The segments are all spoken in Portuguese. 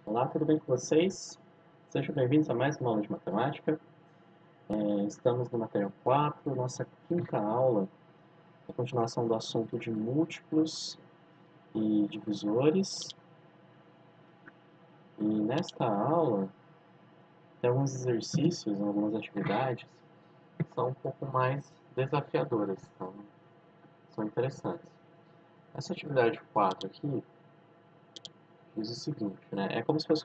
Olá, tudo bem com vocês? Sejam bem-vindos a mais uma aula de matemática. Estamos no material 4, nossa quinta aula, a continuação do assunto de múltiplos e divisores. E nesta aula, tem alguns exercícios, algumas atividades que são um pouco mais desafiadoras, então são interessantes. Essa atividade 4 aqui diz o seguinte, né? É como se fosse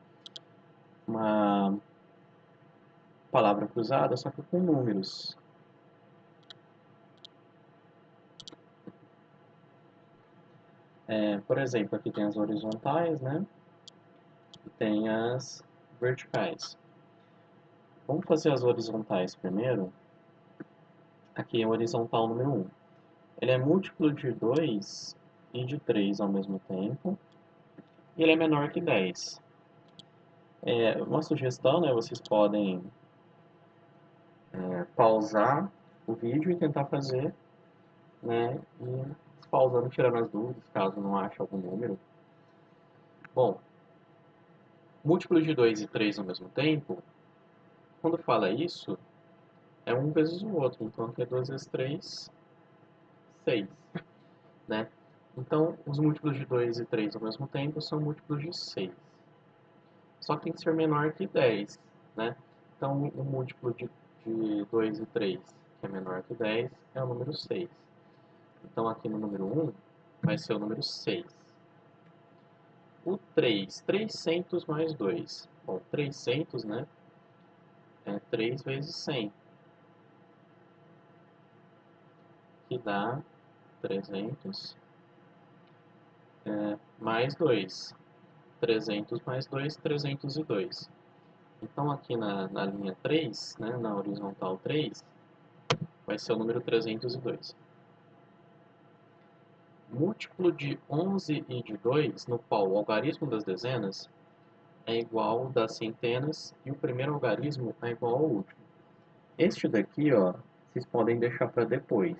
uma palavra cruzada, só que com números. Por exemplo, aqui tem as horizontais, né? E tem as verticais. Vamos fazer as horizontais primeiro. Aqui é o horizontal número 1. Ele é múltiplo de 2 e de 3 ao mesmo tempo. E ele é menor que 10. Uma sugestão, né? Vocês podem pausar o vídeo e tentar fazer, né? E pausando, tirando as dúvidas, caso não ache algum número. Bom, múltiplo de 2 e 3 ao mesmo tempo, quando fala isso, é um vezes o outro. Então aqui é 2 vezes 3, 6, né? Então, os múltiplos de 2 e 3 ao mesmo tempo são múltiplos de 6. Só que tem que ser menor que 10, né? Então, o múltiplo de 2 e 3, que é menor que 10, é o número 6. Então, aqui no número 1, vai ser o número 6. O 3, 300 mais 2. Bom, 300, né? É 3 vezes 100, que dá 300 mais 2. 300 mais 2, 302. Então, aqui na linha 3, né, na horizontal 3, vai ser o número 302. Múltiplo de 11 e de 2, no qual o algarismo das dezenas é igual ao das centenas e o primeiro algarismo é igual ao último. Este daqui, ó, vocês podem deixar para depois,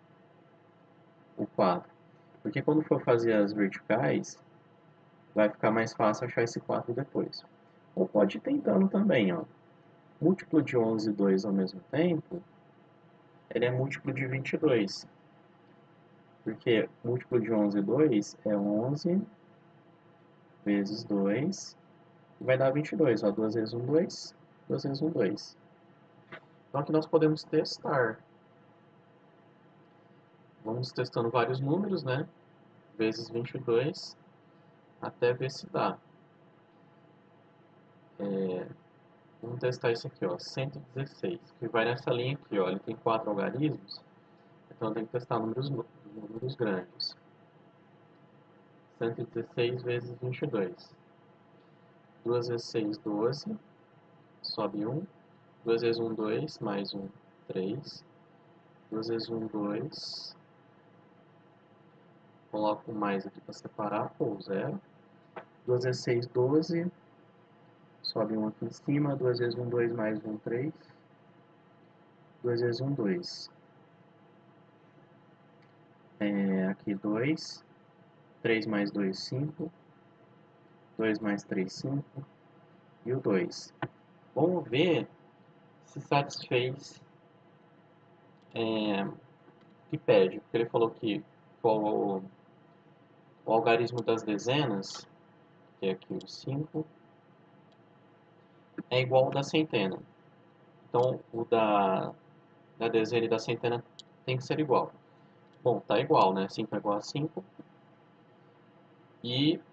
o 4. Porque quando for fazer as verticais, vai ficar mais fácil achar esse 4 depois. Ou pode ir tentando também, ó. Múltiplo de 11 e 2 ao mesmo tempo, ele é múltiplo de 22. Porque múltiplo de 11 e 2 é 11 vezes 2, e vai dar 22. Ó, 2 vezes 1, 2, 2 vezes 1, 2. Então aqui nós podemos testar. Vamos testando vários números, né? Vezes 22, até ver se dá. Vamos testar isso aqui, ó, 116, que vai nessa linha aqui, ó. Ele tem 4 algarismos, então eu tenho que testar números grandes. 116 vezes 22. 2 vezes 6, 12. Sobe 1. 2 vezes 1, 2. Mais 1, 3. 2 vezes 1, 2. Coloco um mais aqui para separar, pô, 0. 2 vezes 6, 12. Sobe 1 aqui em cima. 2 vezes 1, 2. Mais 1, 3. 2 vezes 1, 2. Aqui 2. 3 mais 2, 5. 2 mais 3, 5. E o 2. Vamos ver se satisfez que pede. Porque ele falou que o algarismo das dezenas, que é aqui o 5, é igual ao da centena. Então, o da dezena e da centena tem que ser igual. Bom, tá igual, né? 5 é igual a 5. E,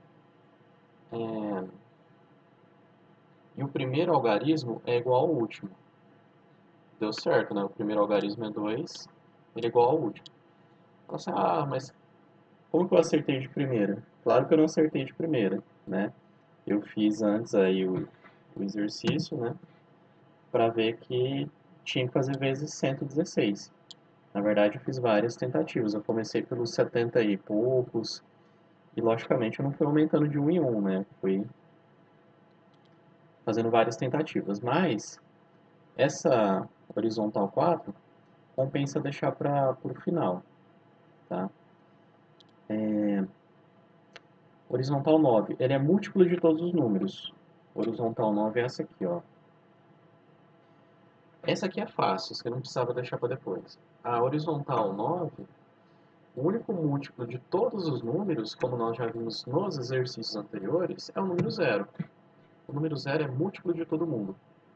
e o primeiro algarismo é igual ao último. Deu certo, né? O primeiro algarismo é 2, ele é igual ao último. Fala assim, mas como que eu acertei de primeira? Claro que eu não acertei de primeira, né? Eu fiz antes aí o exercício, né? Para ver que tinha que fazer vezes 116. Na verdade, eu fiz várias tentativas. Eu comecei pelos 70 e poucos, e logicamente eu não fui aumentando de um em um, né? Fui fazendo várias tentativas. Mas essa horizontal 4 compensa deixar para o final, tá? Horizontal 9, ele é múltiplo de todos os números. Horizontal 9 é essa aqui, ó. Essa aqui é fácil, você não precisava deixar para depois. A horizontal 9, o único múltiplo de todos os números, como nós já vimos nos exercícios anteriores, é o número 0. O número 0 é múltiplo de todo mundo.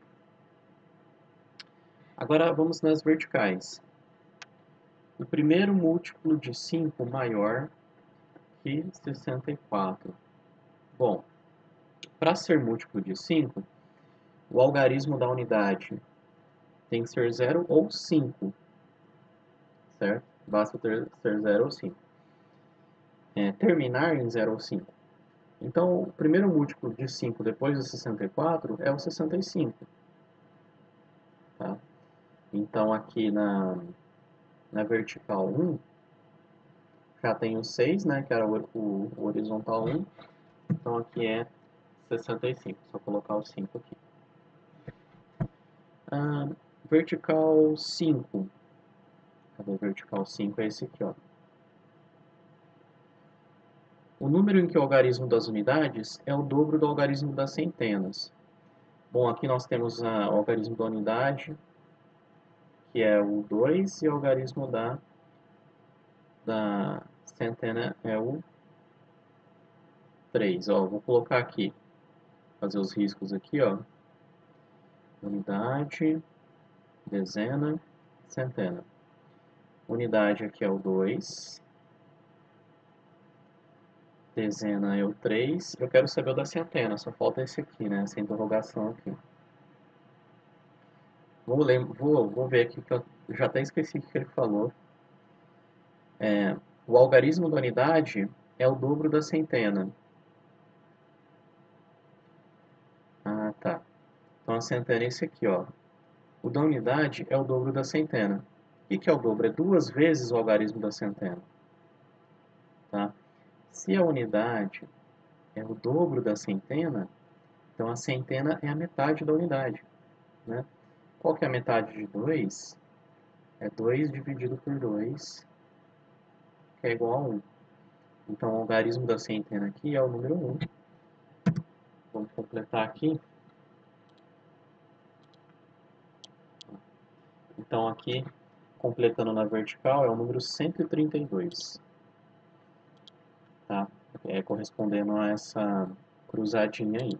Agora vamos nas verticais. O primeiro múltiplo de 5 maior que 64. Bom, para ser múltiplo de 5, o algarismo da unidade tem que ser 0 ou 5, certo? Basta ser 0 ou 5. Terminar em 0 ou 5. Então, o primeiro múltiplo de 5 depois de 64 é o 65. Tá? Então, aqui na vertical 1, já tem o 6, né, que era o horizontal 1. Então, aqui é 65. Só colocar o 5 aqui. Vertical 5. Cadê o vertical 5? É esse aqui, ó. O número em que o algarismo das unidades é o dobro do algarismo das centenas. Bom, aqui nós temos o algarismo da unidade, que é o 2, e o algarismo da centena é o 3. Ó, vou colocar aqui, fazer os riscos aqui, ó. Unidade, dezena, centena. Unidade aqui é o 2. Dezena é o 3. Eu quero saber o da centena, só falta esse aqui, né? Essa interrogação aqui. Vou ver aqui que eu já até esqueci o que ele falou. O algarismo da unidade é o dobro da centena. Ah, tá. Então a centena é esse aqui, ó. O da unidade é o dobro da centena. O que é o dobro? É 2 vezes o algarismo da centena. Tá? Se a unidade é o dobro da centena, então a centena é a metade da unidade. Né? Qual que é a metade de 2? É 2 dividido por 2, que é igual a 1. Então o algarismo da centena aqui é o número 1. Vamos completar aqui. Então aqui, completando na vertical, é o número 132. Tá? Correspondendo a essa cruzadinha aí.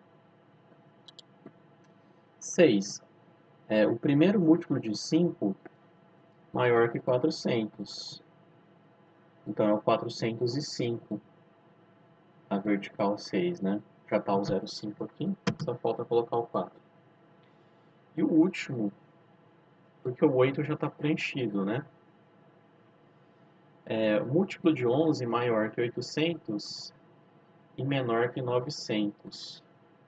6. O primeiro múltiplo de 5 maior que 400. Então é o 405. A vertical 6, né? Já está o 0,5 aqui, só falta colocar o 4. E o último, porque o 8 já está preenchido, né? O múltiplo de 11 maior que 800 e menor que 900.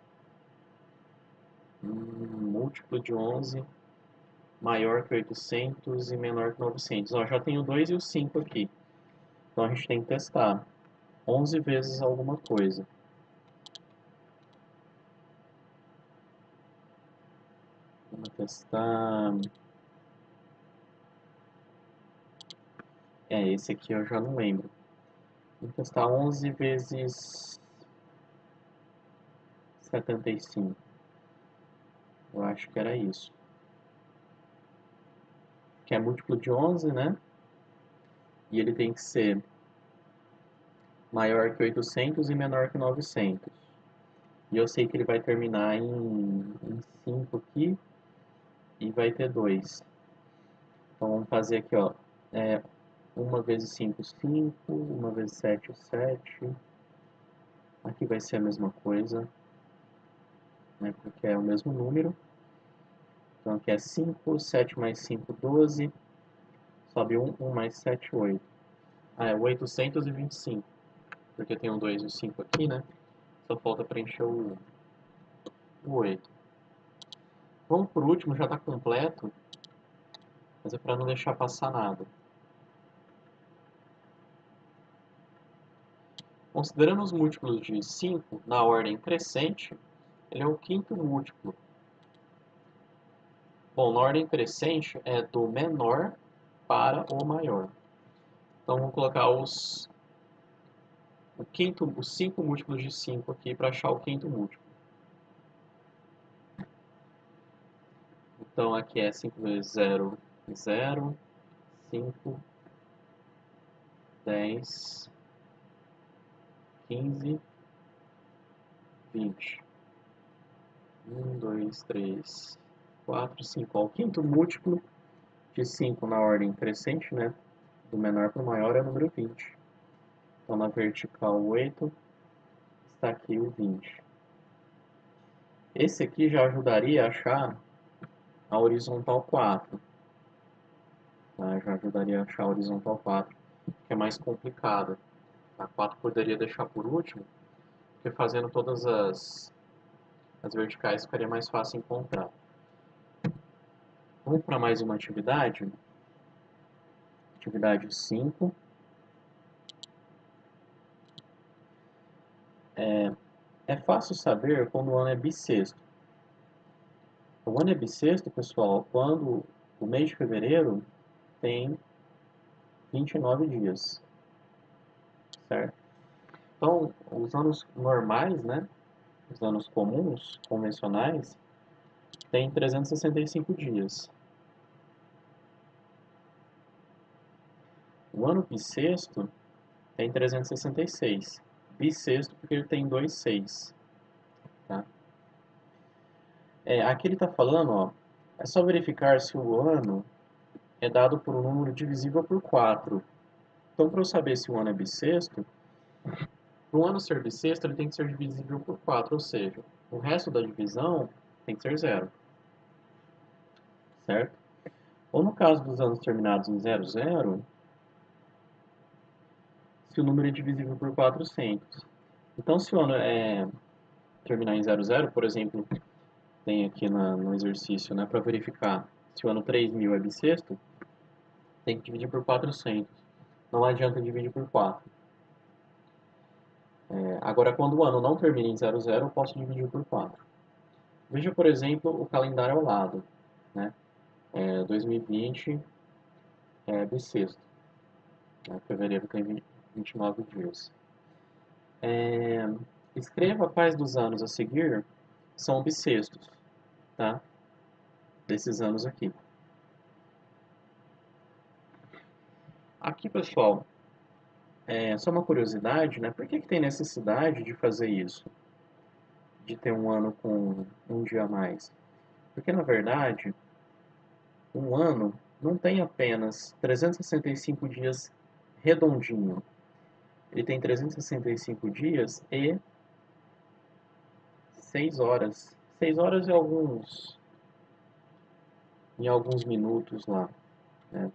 Múltiplo de 11 maior que 800 e menor que 900. Ó, já tem o 2 e o 5 aqui. Então a gente tem que testar 11 vezes alguma coisa. Vamos testar... esse aqui eu já não lembro. Vamos testar 11 vezes 75. Eu acho que era isso. Que é múltiplo de 11, né? E ele tem que ser maior que 800 e menor que 900. E eu sei que ele vai terminar em 5 aqui e vai ter 2. Então vamos fazer aqui, ó. 1 vezes 5, 5. 1 vezes 7, 7. Aqui vai ser a mesma coisa, né? Porque é o mesmo número. Então aqui é 5, 7 mais 5, 12. Sobe 1, 1 mais 7, 8. É 825. Porque tem o 2 e o 5 aqui, né? Só falta preencher o 8. Vamos por último, já está completo. Mas é para não deixar passar nada. Considerando os múltiplos de 5 na ordem crescente, ele é o quinto múltiplo. Bom, na ordem crescente é do menor para o maior. Então vamos colocar os os 5 múltiplos de 5 aqui para achar o quinto múltiplo. Então aqui é 5 vezes 0, 0, 5, 10, 15, 20. 1, 2, 3, 4, 5. Ó, o quinto múltiplo de 5 na ordem crescente, né? Do menor para o maior é o número 20. Então na vertical 8 está aqui o 20. Esse aqui já ajudaria a achar a horizontal 4. Tá? Já ajudaria a achar a horizontal 4, que é mais complicada. A 4 poderia deixar por último, porque fazendo todas as verticais ficaria mais fácil encontrar. Vamos para mais uma atividade. Atividade 5. É fácil saber quando o ano é bissexto. O ano é bissexto, pessoal, quando o mês de fevereiro tem 29 dias, certo? Então, os anos normais, né, os anos comuns, convencionais, tem 365 dias. O ano bissexto tem 366. Bissexto porque ele tem 2 6. Tá? Aqui ele está falando, ó, é só verificar se o ano é dado por um número divisível por 4. Então, para eu saber se o ano é bissexto, para um ano ser bissexto, ele tem que ser divisível por 4, ou seja, o resto da divisão tem que ser 0, certo? Ou no caso dos anos terminados em 00, se o número é divisível por 400. Então, se o ano terminar em 00, por exemplo, tem aqui no exercício, né, para verificar se o ano 3000 é bissexto, tem que dividir por 400. Não adianta dividir por 4. Agora, quando o ano não termina em 00, eu posso dividir por 4. Veja, por exemplo, o calendário ao lado. Né? 2020 é bissexto. Fevereiro tem 29 dias. Escreva quais dos anos a seguir são bissextos, tá? Desses anos aqui. Aqui, pessoal, só uma curiosidade, né? Por que tem necessidade de fazer isso? De ter um ano com um dia a mais? Porque, na verdade, um ano não tem apenas 365 dias redondinho. Ele tem 365 dias e 6 horas. 6 horas em alguns minutos lá. Né?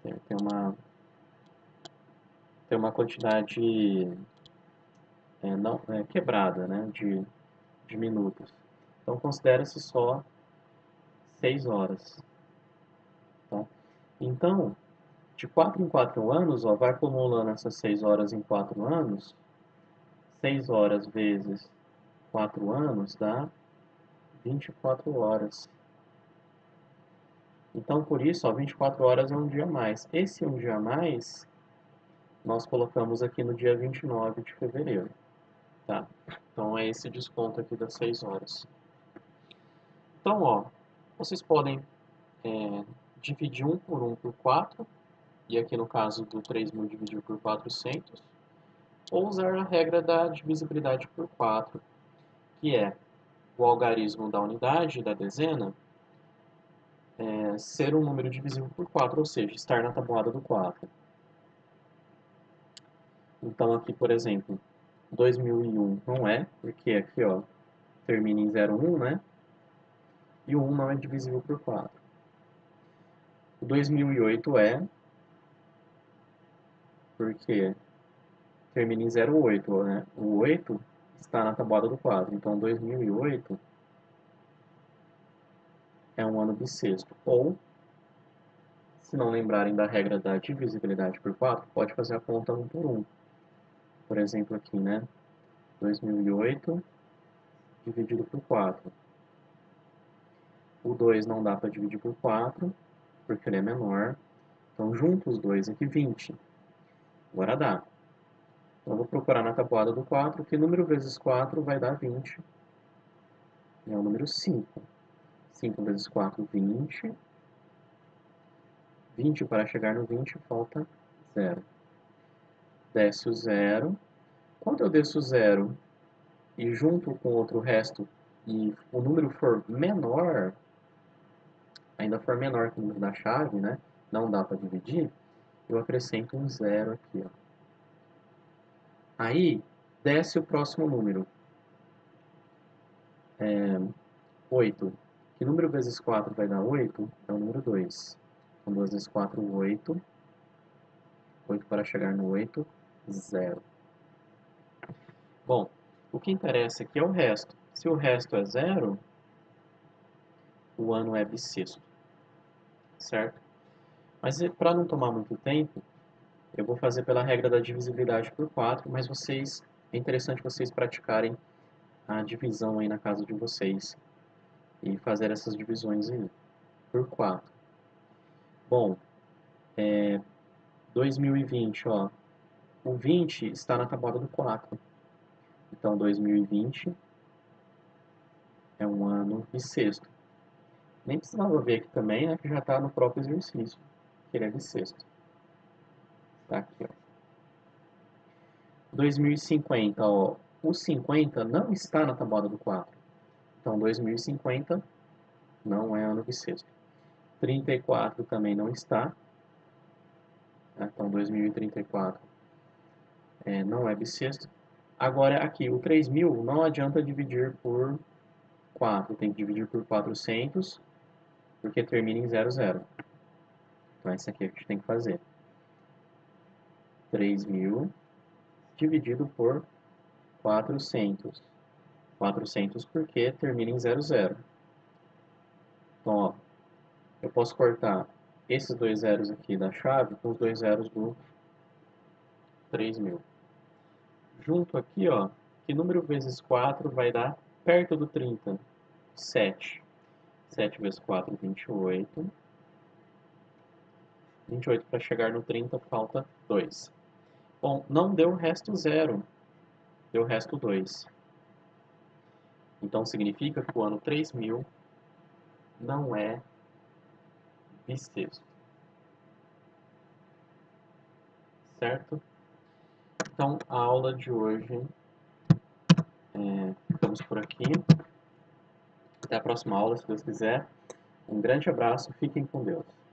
Tem uma quantidade não, quebrada, né? De minutos. Então considera-se só 6 horas. Tá? Então, de 4 em 4 anos, ó, vai acumulando essas 6 horas em 4 anos. 6 horas vezes 4 anos dá 24 horas. Então, por isso, ó, 24 horas é um dia a mais. Esse um dia a mais, nós colocamos aqui no dia 29 de fevereiro. Tá? Então, é esse desconto aqui das 6 horas. Então, ó, vocês podem dividir 1 por 4, e aqui no caso do 3.000 dividir por 400, ou usar a regra da divisibilidade por 4, que é o algarismo da unidade, da dezena, ser um número divisível por 4, ou seja, estar na tabuada do 4. Então aqui, por exemplo, 2001 não é, porque aqui ó, termina em 01, né? E o 1 não é divisível por 4. O 2008 é, porque termina em 08, né? O 8 está na tabuada do 4, então 2008 é um ano bissexto. Ou, se não lembrarem da regra da divisibilidade por 4, pode fazer a conta 1 por 1. Por exemplo aqui, né? 2008 dividido por 4. O 2 não dá para dividir por 4, porque ele é menor. Então, junto os dois aqui, 20. Agora dá. Eu vou procurar na tabuada do 4, que número vezes 4 vai dar 20. É o número 5. 5 vezes 4, 20. 20 para chegar no 20, falta 0. Desce o 0. Quando eu desço o 0 e junto com outro resto e o número for menor, ainda for menor que o número da chave, né? Não dá para dividir, eu acrescento um 0 aqui, ó. Aí, desce o próximo número. 8. Que número vezes 4 vai dar 8? É o número 2. Então, 2 vezes 4, 8. 8 para chegar no 8, 0. Bom, o que interessa aqui é o resto. Se o resto é 0, o ano é bissexto, certo? Mas para não tomar muito tempo, eu vou fazer pela regra da divisibilidade por 4, mas é interessante vocês praticarem a divisão aí na casa de vocês e fazer essas divisões aí por 4. Bom, 2020, ó, o 20 está na tabuada do 4. Então, 2020 é um ano bissexto. Nem precisava ver aqui também, né, que já está no próprio exercício, que ele é bissexto. Tá aqui, ó. 2050, ó, o 50 não está na tabuada do 4. Então, 2050 não é ano bissexto. 34 também não está. Então, 2034 não é bissexto. Agora, aqui, o 3000 não adianta dividir por 4. Tem que dividir por 400, porque termina em 00. Então, isso aqui a gente tem que fazer. 3000 dividido por 400. 400 porque termina em 00. Então, ó, eu posso cortar esses dois zeros aqui da chave com os dois zeros do 3000. Junto aqui, ó, que número vezes 4 vai dar perto do 30? 7. 7 vezes 4, 28. 28 para chegar no 30, falta 2. Bom, não deu o resto 0, deu o resto 2. Então significa que o ano 3000 não é bissexto. Certo? Então, a aula de hoje, ficamos por aqui. Até a próxima aula, se Deus quiser. Um grande abraço, fiquem com Deus.